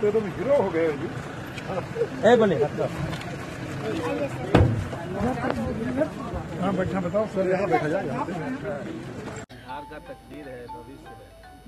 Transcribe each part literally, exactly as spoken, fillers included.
तो एकदम हीरो हो गए जी। ए बोले हाँ बैठा बताओ सर, यहाँ बैठा जाए। बिहार का तकदीर है, भविष्य है।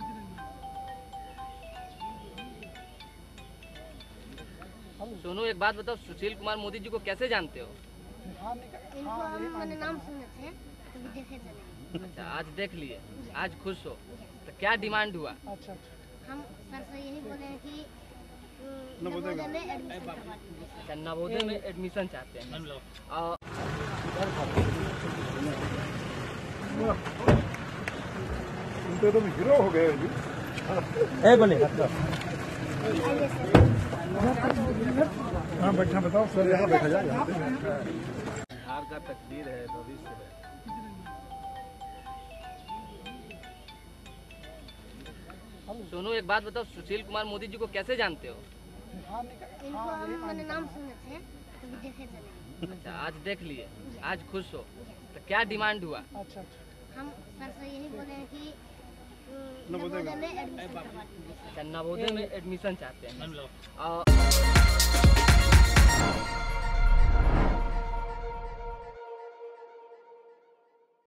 सोनू एक बात बताओ, सुशील कुमार मोदी जी को कैसे जानते हो? इनको हम मैंने नाम सुने थे, कभी देखे थे। अच्छा, आज देख लिए, आज खुश हो। तो क्या डिमांड हुआ? अच्छा हम सर से यही बोले हैं कि नवोदय में एडमिशन करवा दीजिए। अच्छा, नवोदय में एडमिशन चाहते हैं। और तुम तो एकदम हीरो हो गए जी। ए बोले हाँ बैठा बताओ सर, यहाँ बैठा जाए। बिहार का तकदीर है, भविष्य है। सोनू एक बात बताओ, सुशील कुमार मोदी जी को कैसे जानते हो? इनको हम मैंने नाम सुने थे, कभी देखे थे। अच्छा, आज देख लिए, आज खुश हो। तो क्या डिमांड हुआ? अच्छा हम सर से यही बोले हैं कि नवोदय में एडमिशन करवा दीजिए। अच्छा, नवोदय में एडमिशन चाहते हैं। और